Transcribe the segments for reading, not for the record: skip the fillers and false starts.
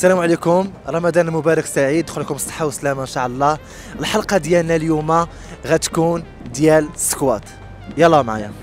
السلام عليكم، رمضان مبارك سعيد، دخلكم بالصحة والسلامة ان شاء الله. الحلقة ديالنا اليوم غتكون ديال سكوات، يلا معايا.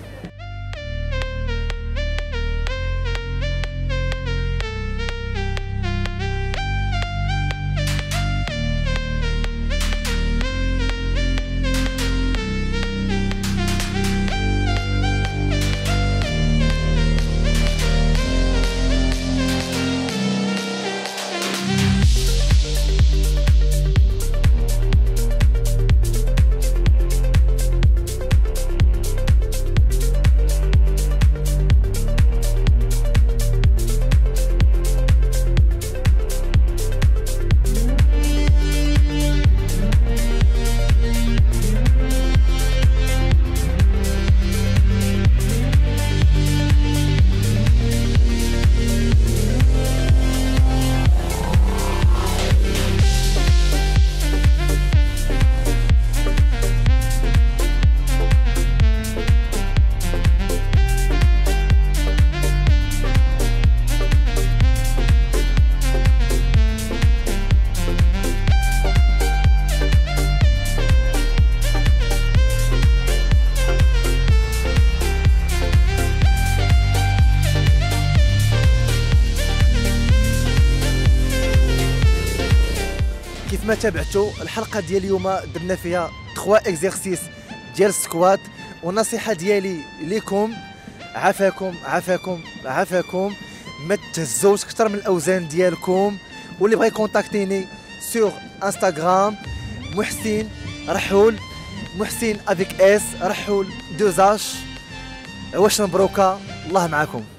كيف ما تابعتوا الحلقه ديال اليوم درنا فيها 3 اكزرسيس ديال السكوات، والنصيحه ديالي ليكم عافاكم عافاكم عافاكم ما تهزوش اكثر من الاوزان ديالكم. واللي بغى يكونتاكتيني سور انستغرام محسن رحول، محسن افيك اس رحول 2 اش. واش مبروكه، الله معكم.